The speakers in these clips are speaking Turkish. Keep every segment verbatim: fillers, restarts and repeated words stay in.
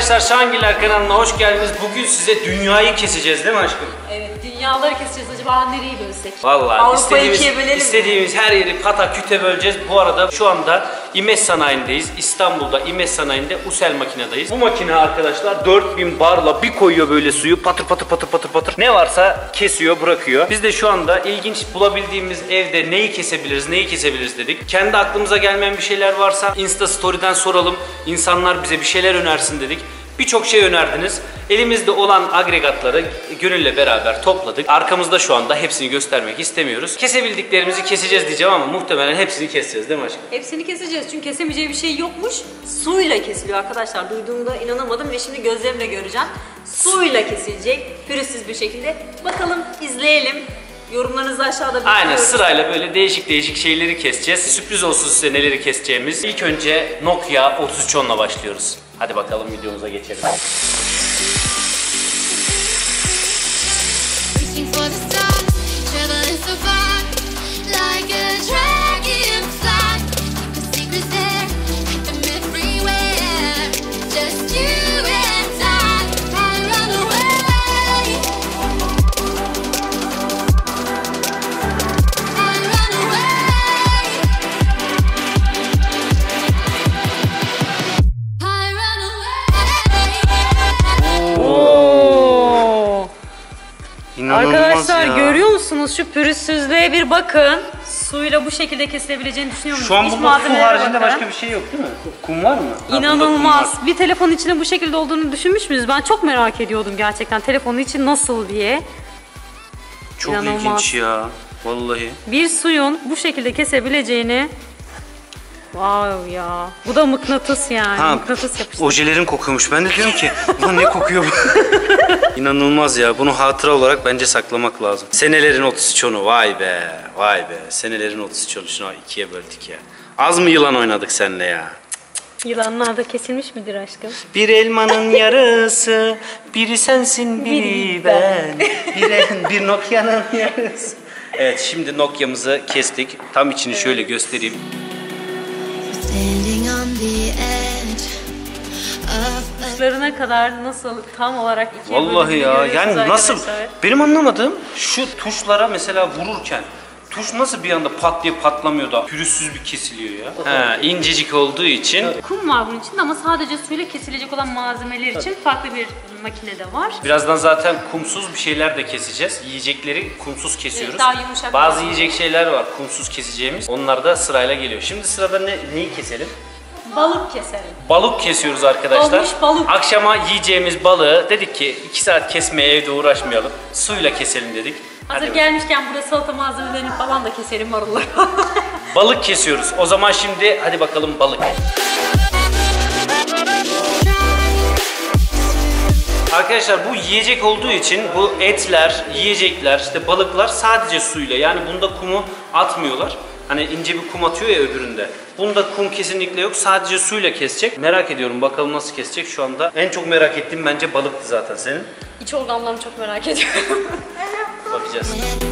arkadaşlar, Şahangiller kanalına hoş geldiniz. Bugün size dünyayı keseceğiz değil mi aşkım? Evet, dünyaları keseceğiz. Acaba nereyi bölsek? Vallahi istediğimiz, istediğimiz her yeri pata küte böleceğiz. Bu arada şu anda İmes Sanayi'ndeyiz. İstanbul'da İmes Sanayi'nde Usel makinedayız. Bu makine arkadaşlar dört bin barla bir koyuyor böyle suyu, patır patır patır patır patır. Ne varsa kesiyor, bırakıyor. Biz de şu anda ilginç bulabildiğimiz evde neyi kesebiliriz, neyi kesebiliriz dedik. Kendi aklımıza gelmeyen bir şeyler varsa Insta Story'den soralım. İnsanlar bize bir şeyler önersin dedik. Birçok şey önerdiniz. Elimizde olan agregatları Gönül'le beraber topladık. Arkamızda şu anda, hepsini göstermek istemiyoruz. Kesebildiklerimizi keseceğiz diyeceğim ama muhtemelen hepsini keseceğiz değil mi aşkım? Hepsini keseceğiz çünkü kesemeyeceği bir şey yokmuş. Suyla kesiliyor arkadaşlar. Duyduğumda inanamadım ve şimdi gözlerimle göreceğim. Suyla kesilecek, pürüzsüz bir şekilde. Bakalım, izleyelim. Yorumlarınızı aşağıda bekliyoruz. Aynen, sırayla böyle değişik değişik şeyleri keseceğiz. Sürpriz olsun size neleri keseceğimiz. İlk önce Nokia otuz üç on'la başlıyoruz. Hadi bakalım videomuza geçelim. Arkadaşlar ya, görüyor musunuz? Şu pürüzsüzlüğe bir bakın. Suyla bu şekilde kesilebileceğini düşünüyor musunuz? Şu an burada su haricinde başka bir şey yok değil mi? Kum var mı? İnanılmaz. Var. Bir telefonun içinde bu şekilde olduğunu düşünmüş müyüz? Ben çok merak ediyordum gerçekten. Telefonun içi nasıl diye. Çok İnanılmaz. İlginç ya. Vallahi. Bir suyun bu şekilde kesebileceğini... Wow ya. Bu da mıknatıs yani. Ha, mıknatıs yapıştı. Ojelerim kokuyormuş. Ben de diyorum ki ulan ne kokuyor bu? İnanılmaz ya. Bunu hatıra olarak bence saklamak lazım. Senelerin otuz üç onu. Vay be. Vay be. Senelerin otuz üç onu. Şunu ikiye böldük ya. Az mı yılan oynadık seninle ya? Yılanlar da kesilmiş midir aşkım? Bir elmanın yarısı, biri sensin, biri ben. Bir, bir Nokia'nın yarısı. Evet, şimdi Nokia'mızı kestik. Tam içini şöyle göstereyim. Tuşlarına kadar nasıl tam olarak ikiye vallahi ya, yani nasıl, benim anlamadığım şu tuşlara mesela vururken tuş nasıl bir anda pat diye patlamıyor da pürüzsüz bir kesiliyor ya. He, incecik olduğu için. Kum var bunun içinde ama sadece suyla kesilecek olan malzemeler için farklı bir makine de var. Birazdan zaten kumsuz bir şeyler de keseceğiz. Yiyecekleri kumsuz kesiyoruz. Daha yumuşak. Bazı yiyecek şeyler var kumsuz keseceğimiz. Onlar da sırayla geliyor. Şimdi sırada ne, neyi keselim? Balık keselim. Balık kesiyoruz arkadaşlar. Olmuş balık. Akşama yiyeceğimiz balığı dedik ki iki saat kesmeye evde uğraşmayalım. Suyla keselim dedik. Hazır hadi gelmişken burada salata malzemelerini falan da keselim, marulları. Balık kesiyoruz. O zaman şimdi hadi bakalım balık. Arkadaşlar bu yiyecek olduğu için bu etler, yiyecekler, işte balıklar sadece suyla, yani bunda kumu atmıyorlar. Hani ince bir kum atıyor ya öbüründe. Bunda kum kesinlikle yok. Sadece suyla kesecek. Merak ediyorum bakalım nasıl kesecek şu anda. En çok merak ettiğim bence balıktı zaten senin. İç organlarını çok merak ediyorum. Bakacağız.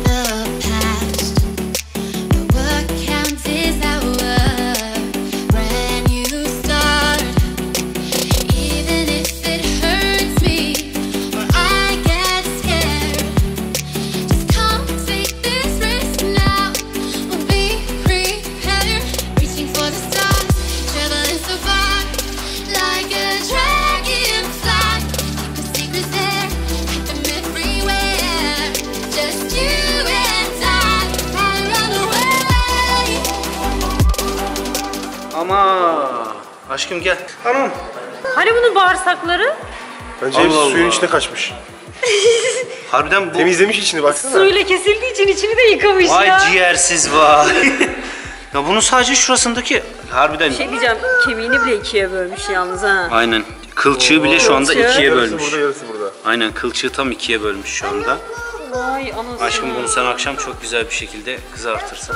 Ama aşkım gel. Anam. Hani bunun bağırsakları? Bence hepsi suyun içine kaçmış. Harbiden bu. Temizlemiş içini baksana. Suyla kesildiği için içini de yıkamış vay ya. Vay ciğersiz vay. Ya bunun sadece şurasındaki harbiden. Bir şey diyeceğim, kemiğini bile ikiye bölmüş yalnız ha. Aynen. Kılçığı Oo, bile şu anda kılçığı. ikiye bölmüş. Yarısı burada, yarısı burada. Aynen, kılçığı tam ikiye bölmüş şu anda. Vay anasını. Aşkım bunu sen akşam çok güzel bir şekilde kızartırsın.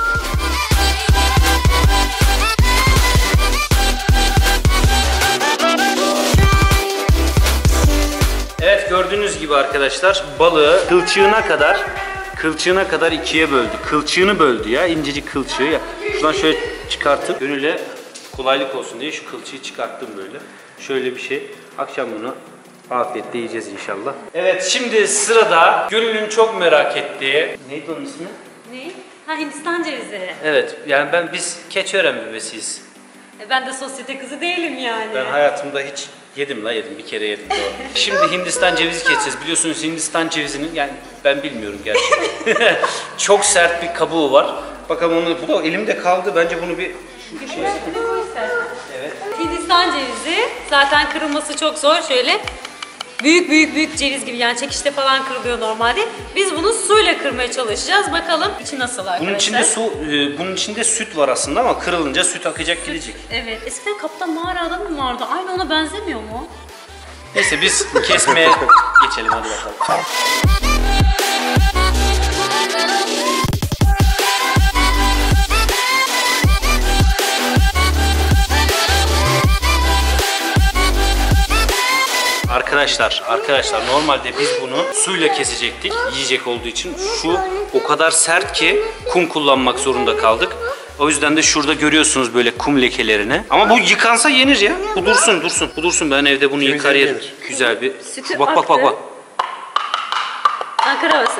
Evet, gördüğünüz gibi arkadaşlar balığı kılçığına kadar kılçığına kadar ikiye böldü. Kılçığını böldü ya, incecik kılçığı ya. Şuradan şöyle çıkartıp Gönül'e kolaylık olsun diye şu kılçığı çıkarttım böyle. Şöyle bir şey. Akşam bunu afiyetle yiyeceğiz inşallah. Evet, şimdi sırada Gül'ün çok merak ettiği... Neydi onun ismi? Ne? Ha, Hindistan cevizi. Evet, yani ben biz Keçiören bebesiyiz. E ben de sosyete kızı değilim yani. Ben hayatımda hiç yedim la yedim, bir kere yedim doğru. Şimdi Hindistan cevizi keseceğiz. Biliyorsunuz Hindistan cevizinin, yani ben bilmiyorum gerçekten. Çok sert bir kabuğu var. Bakalım onu, bu da elimde kaldı. Bence bunu bir... Bir şey evet. Hindistan cevizi zaten kırılması çok zor. Şöyle büyük büyük büyük ceviz gibi, yani çekişte falan kırılıyor normalde. Biz bunu suyla kırmaya çalışacağız. Bakalım içi nasıl arkadaşlar. Bunun içinde su, e, bunun içinde süt var aslında ama kırılınca süt akacak, süt, gidecek. Evet. Eskiden Kaptan Mağara adamı mı vardı? Aynı ona benzemiyor mu? Neyse biz kesmeye geçelim hadi bakalım. Arkadaşlar, arkadaşlar normalde biz bunu suyla kesecektik yiyecek olduğu için. Şu o kadar sert ki kum kullanmak zorunda kaldık. O yüzden de şurada görüyorsunuz böyle kum lekelerini. Ama bu yıkansa yenir ya. Bu dursun, dursun. Bu dursun, ben evde bunu yıkar yerim. Güzel bir. Sütü bak bak bak bak. Ankara havası.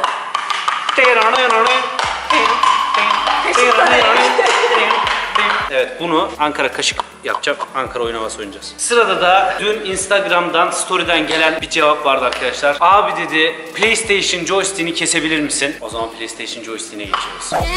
Evet, bunu Ankara kaşık yapacağım. Ankara oyun havası oynayacağız. Sırada da dün Instagram'dan, story'den gelen bir cevap vardı arkadaşlar. Abi dedi, PlayStation joystick'ini kesebilir misin? O zaman PlayStation joystick'ine geçiyoruz.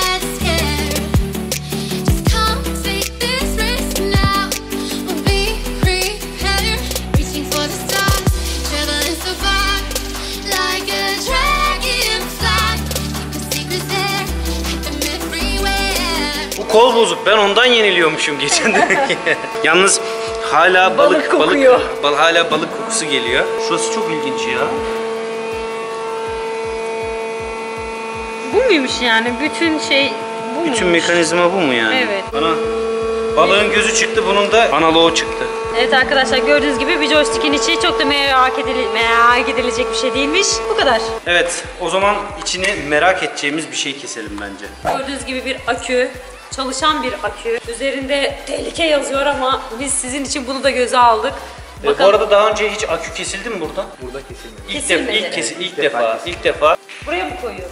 Kol bozuk. Ben ondan yeniliyormuşum geçen de. Yalnız hala balık balık kokuyor. Balık, bal, hala balık kokusu geliyor. Şurası çok ilginç ya. Bu muymuş yani? Bütün şey bu Bütün muymuş? mekanizma bu mu yani? Evet. Ana, balığın gözü çıktı, bunun da analoğu çıktı. Evet arkadaşlar, gördüğünüz gibi bir joystick'in içi çok da merak, edile merak edilecek bir şey değilmiş. Bu kadar. Evet, o zaman içini merak edeceğimiz bir şey keselim bence. Gördüğünüz gibi bir akü. Çalışan bir akü. Üzerinde tehlike yazıyor ama biz sizin için bunu da göze aldık. E, bu arada daha önce hiç akü kesildi mi burada? Burada kesilmedi. İlk Kesilmedi. defa, ilk, kesi, ilk, İlk defa, defa ilk defa. Buraya mı koyuyoruz?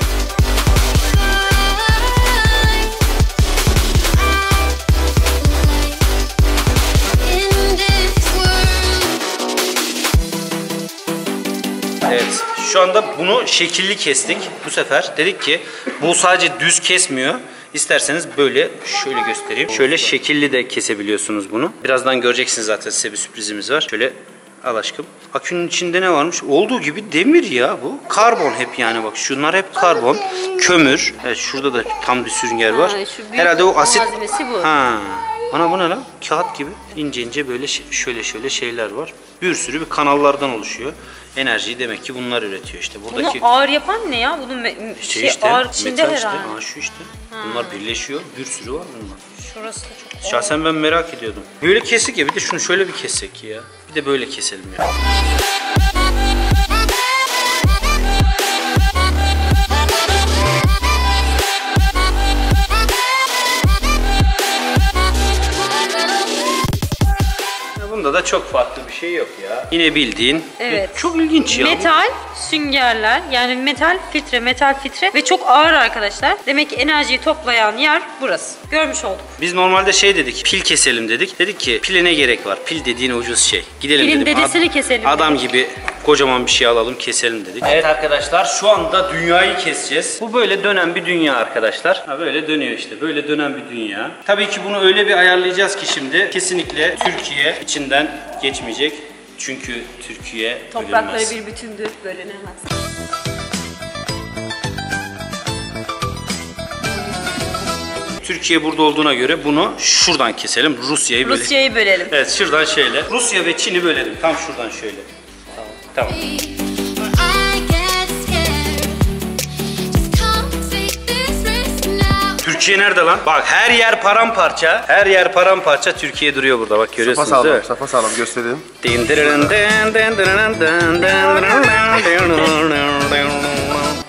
Evet, şu anda bunu şekilli kestik bu sefer. Dedik ki bu sadece düz kesmiyor. İsterseniz böyle şöyle göstereyim. Şöyle şekilli de kesebiliyorsunuz bunu. Birazdan göreceksiniz, zaten size bir sürprizimiz var. Şöyle al aşkım. Akünün içinde ne varmış? Olduğu gibi demir ya bu. Karbon hep yani, bak şunlar hep karbon. Kömür. Evet, şurada da tam bir sünger var. Ha, şu büyük herhalde o asit. malzemesi bu. Ha. Ana bu ne lan? Kağıt gibi. İnce ince böyle şöyle şöyle şeyler var. Bir sürü bir kanallardan oluşuyor. Enerjiyi demek ki bunlar üretiyor işte. Buradaki Bunu ağır yapan ne ya? Bunun me şey, şey işte, ağır içinde metal işte. herhalde. Aa, şu işte. Bunlar birleşiyor. Bir sürü var bunlar. Şurası da çok ağır. Şahsen ben merak ediyordum. Böyle kesik ya, bir de şunu şöyle bir kessek ya. Bir de böyle keselim ya. Bunda da çok farklı bir şey yok ya. Yine bildiğin. Evet. Çok ilginç ya. Metal süngerler, yani metal filtre, metal filtre ve çok ağır arkadaşlar. Demek ki enerjiyi toplayan yer burası. Görmüş olduk. Biz normalde şey dedik, pil keselim dedik. Dedik ki pile ne gerek var? Pil dediğin ucuz şey. Gidelim Pilin dedim. dedesini Ad- keselim Adam dedik. gibi kocaman bir şey alalım, keselim dedik. Evet arkadaşlar, şu anda dünyayı keseceğiz. Bu böyle dönen bir dünya arkadaşlar. Ha, böyle dönüyor işte. Böyle dönen bir dünya. Tabii ki bunu öyle bir ayarlayacağız ki şimdi kesinlikle Türkiye içinden geçmeyecek. Çünkü Türkiye Toprakları bölünmez. bir bütündür, bölünemez. Türkiye burada olduğuna göre bunu şuradan keselim. Rusya'yı böyle. Rusya'yı bölelim. Evet, şuradan şöyle. Rusya ve Çin'i bölelim. Tam şuradan şöyle. Tamam. Tamam. Türkiye nerede lan? Bak her yer paramparça. Her yer paramparça. Türkiye duruyor burada. Bak görüyorsunuz Safa değil sağlam, mi? safa sağlam gösterelim.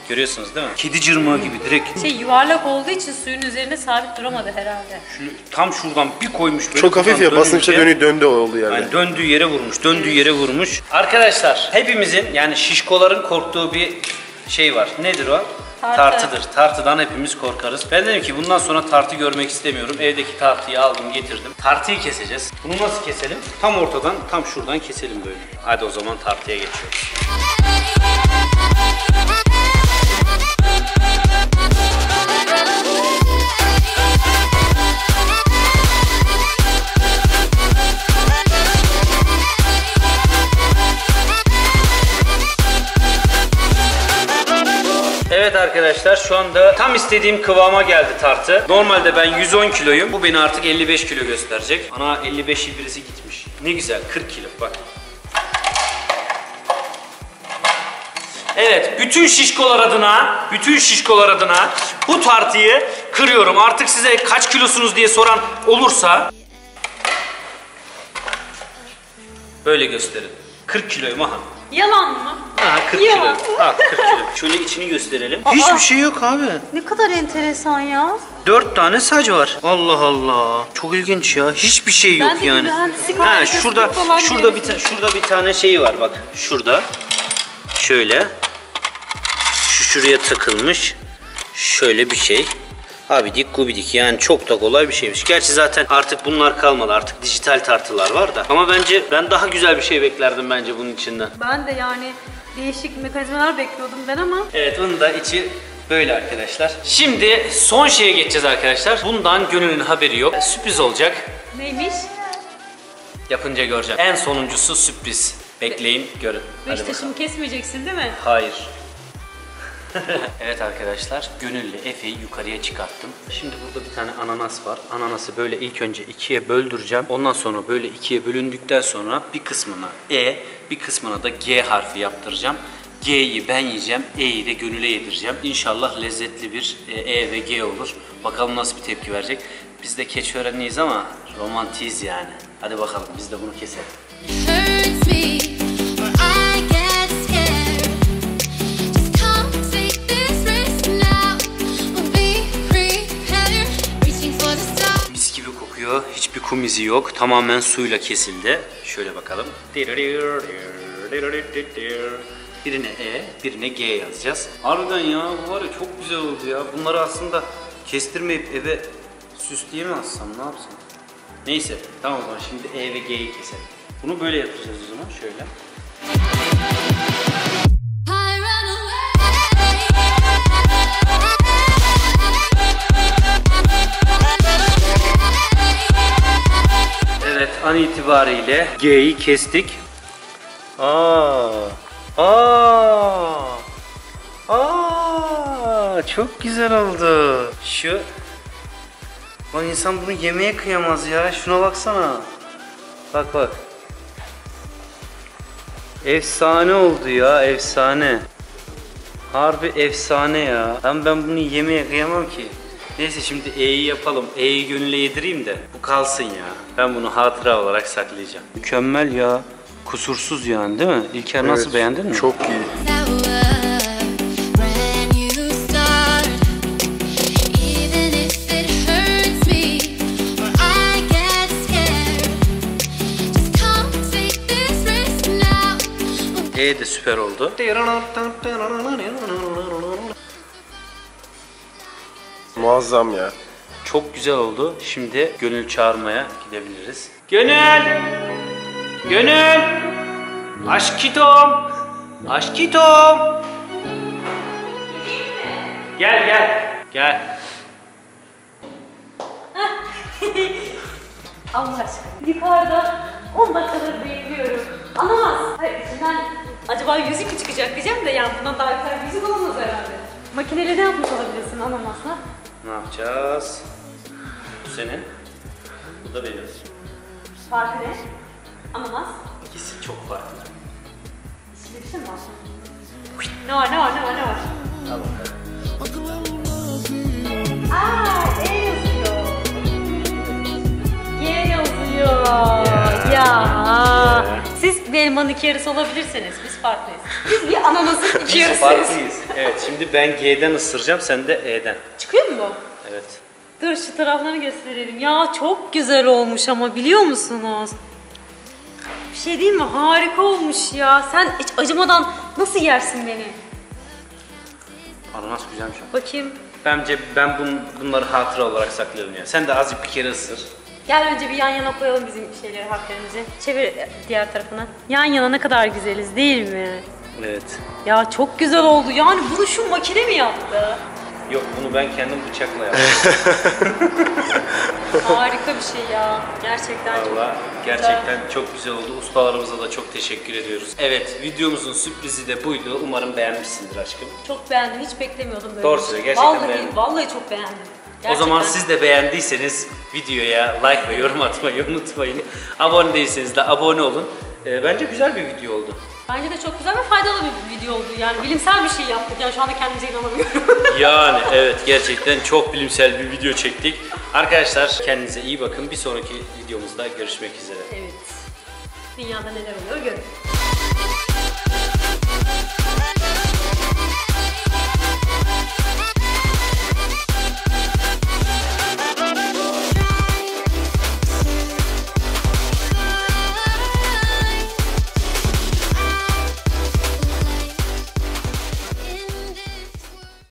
Görüyorsunuz değil mi? Kedi cırmağı gibi direkt. Şey yuvarlak olduğu için suyun üzerine sabit duramadı herhalde. Şunu tam şuradan bir koymuş böyle. Çok hafif ya, basınçta dönü döndü oldu yani. Yani döndüğü yere vurmuş, döndüğü yere vurmuş. Arkadaşlar hepimizin yani şişkoların korktuğu bir şey var. Nedir o? Tartı. Tartıdır. Tartıdan hepimiz korkarız. Ben dedim ki bundan sonra tartı görmek istemiyorum. Evdeki tartıyı aldım getirdim. Tartıyı keseceğiz. Bunu nasıl keselim? Tam ortadan, tam şuradan keselim böyle. Hadi o zaman tartıya geçiyoruz. Evet arkadaşlar şu anda tam istediğim kıvama geldi tartı. Normalde ben yüz on kiloyum. Bu beni artık elli beş kilo gösterecek. Ana elli beş yıl birisi gitmiş. Ne güzel kırk kilo bak. Evet bütün şişkolar adına, bütün şişkolar adına bu tartıyı kırıyorum. Artık size kaç kilosunuz diye soran olursa böyle gösterin. kırk kiloyum aha. Yalan mı? Ha kırk Ya. kilo. Ha kırk kilo. Şöyle içini gösterelim. Aa. Hiçbir şey yok abi. Ne kadar enteresan ya. Dört tane saç var. Allah Allah. Çok ilginç ya. Hiçbir şey yok Ben de yani. mühendislik Ha harikası şurada falan şurada bir ta- şurada bir tane şey var bak. Şurada. Şöyle. Şu şuraya takılmış. Şöyle bir şey. Abidik gubidik yani çok da kolay bir şeymiş. Gerçi zaten artık bunlar kalmadı. Artık dijital tartılar var da. Ama bence ben daha güzel bir şey beklerdim bence bunun içinden. Ben de yani değişik mekanizmalar bekliyordum ben ama. Evet onun da içi böyle arkadaşlar. Şimdi son şeye geçeceğiz arkadaşlar. Bundan Gönül'ün haberi yok. Sürpriz olacak. Neymiş? Yapınca göreceğim. En sonuncusu sürpriz. Bekleyin görün. Hadi bakalım. Beşiktaş'ımı kesmeyeceksin değil mi? Hayır. Evet arkadaşlar Gönül'le Efe'yi yukarıya çıkarttım. Şimdi burada bir tane ananas var. Ananası böyle ilk önce ikiye böldüreceğim. Ondan sonra böyle ikiye bölündükten sonra bir kısmına E, bir kısmına da G harfi yaptıracağım. G'yi ben yiyeceğim, E'yi de Gönül'e yedireceğim. İnşallah lezzetli bir E ve G olur. Bakalım nasıl bir tepki verecek. Biz de keçiörenliyiz ama romantiyiz yani. Hadi bakalım biz de bunu keselim. Hurts me, or I get scared. Just come take this risk now. We'll be prepared, reaching for the stars. Mis gibi kokuyor. Hiçbir kum izi yok. Tamamen suyla kesildi. Şöyle bakalım. Birine E, birine G yazacağız. Harbiden ya bu var ya çok güzel oldu ya. Bunları aslında kestirmeyip eve süsleye mi alsam ne yapsam? Neyse tamam o zaman şimdi E ve G'yi keselim. Bunu böyle yapacağız o zaman şöyle. I run away. Evet an itibariyle G'yi kestik. Aa, aa, aa, çok güzel oldu. Şu, lan insan bunu yemeye kıyamaz ya. Şuna baksana. Bak bak. Efsane oldu ya, efsane. Harbi efsane ya. Ben ben bunu yemeye kıyamam ki. Neyse şimdi E'yi yapalım. E'yi Gönül'e yedireyim de bu kalsın ya. Ben bunu hatıra olarak saklayacağım. Mükemmel ya. Kusursuz yani değil mi? İlker nasıl Evet, beğendin mi? Çok iyi. That was brand new start. Even if it hurts me, or I get scared. Just come take this risk now. E de süper oldu. Muazzam ya. Çok güzel oldu. Şimdi Gönül çağırmaya gidebiliriz. Gönül! Gönül! Aşkitom! Aşkitom! Gel gel. Gel. Allah aşkına. Yukarıda on dakikadır bekliyorum. Anamaz. Hayır içinden acaba yüzük mü çıkacak diyeceğim de yani bundan daha güzel bir yüzük olamaz herhalde. Makineyle ne yapmış olabilirsin anamazsa? Ne yapacağız? Bu senin. Bu da benim. Farkı ne? Anamaz. İkisi çok farklı. İçinde bir şey mi var? Ne var ne var ne var ne var? Al bakalım. Aa E yazıyor. G yazıyor. Ya. Ya. Siz bir elmanın iki yarısı olabilirseniz biz farklıyız. Biz bir ananasın iki Biz yarısıyız. farklıyız. Evet, şimdi ben G'den ısıracağım, sen de E'den. Çıkıyor mu bu? Evet. Dur şu taraflarını gösterelim. Ya çok güzel olmuş ama biliyor musunuz? Bir şey değil mi? Harika olmuş ya. Sen hiç acımadan nasıl yersin beni? Ananas güzelmiş. Bakayım. Bence ben bun, bunları hatıra olarak saklıyorum ya. Sen de azıcık bir kere ısır. Gel önce bir yan yana koyalım bizim şeyleri, harflerimizi. Çevir diğer tarafına. Yan yana ne kadar güzeliz değil mi? Evet. Ya çok güzel oldu. Yani bunu şu makine mi yaptı? Yok, bunu ben kendim bıçakla yaptım. Harika bir şey ya. Gerçekten çok Valla güzel. gerçekten çok güzel oldu. Ustalarımıza da çok teşekkür ediyoruz. Evet, videomuzun sürprizi de buydu. Umarım beğenmişsindir aşkım. Çok beğendim. Hiç beklemiyordum böyle. Doğru bir şey. söyle, gerçekten vallahi, beğendim. Vallahi çok beğendim. O zaman Gerçekten. siz de beğendiyseniz videoya like ve yorum atmayı unutmayın. Abone değilseniz de abone olun. Ee, bence güzel bir video oldu. Bence de çok güzel ve faydalı bir video oldu. Yani bilimsel bir şey yaptık. Yani şu anda kendimize inanamıyorum. Yani evet, gerçekten çok bilimsel bir video çektik. Arkadaşlar kendinize iyi bakın. Bir sonraki videomuzda görüşmek üzere. Evet. Dünyada neler oluyor görün.